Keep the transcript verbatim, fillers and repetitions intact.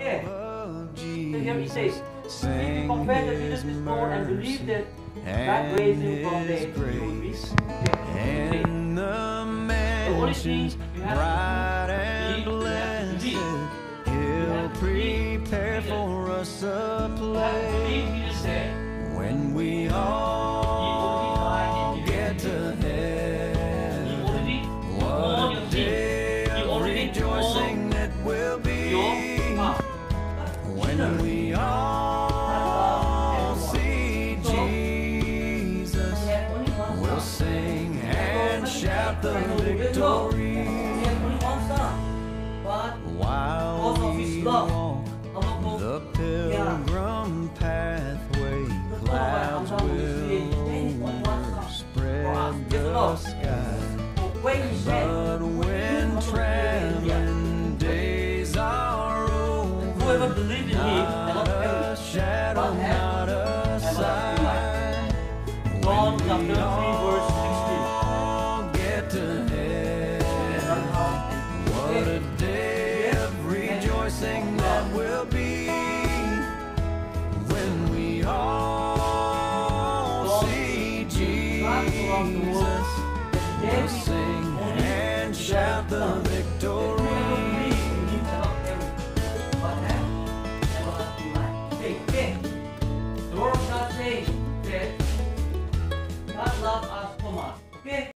Okay. So here it says, if you confess that Jesus is Lord and believe that God raised him from the dead, you will be saved. And the mansions bright and blessed, He'll prepare for us a place when we all get to heaven. What a day of rejoicing that will be when we all see Jesus. We'll sing and shout the victory while we walk the pilgrim pathway. Clouds will overspread the sky, but when traveling days are over, not a shadow, not a sign, when we all get to heaven. What a day of rejoicing that will be when we all see Jesus. We'll sing